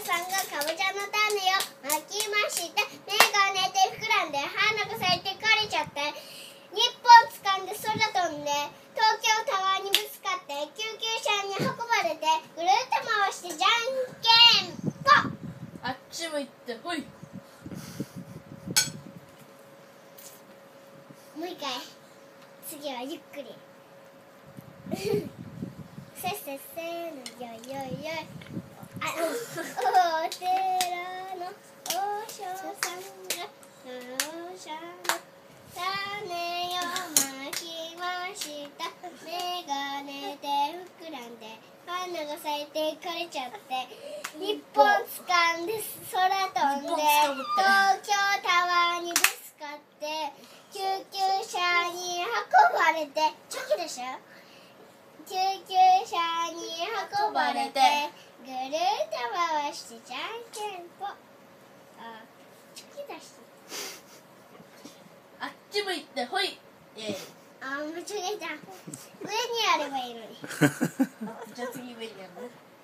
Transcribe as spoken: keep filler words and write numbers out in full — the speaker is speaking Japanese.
さんがかぼちゃの種をまきました。目が寝て膨らんで花が咲いて枯れちゃって、日本掴んで空飛んで東京タワーにぶつかって救急車に運ばれてぐるっと回してじゃんけんぽん。 あっち向いてほい。 もう一回。次はゆっくり。せっせっせーのよいよいよい。あ、お寺の和尚さんがおしゃの種をまきました。目が寝て膨らんで花が咲いて枯れちゃって、一本掴んで空飛んで東京タワーにぶつかって救急車に運ばれて、チョキでしょ。救急車に運ばれてぐるっと回してじゃんけんぽん。あ、チョキ出して。 あっち向いてほい。イエイ。 あ、間違えた。上にあればいいのに。 じゃあ次上にやるね。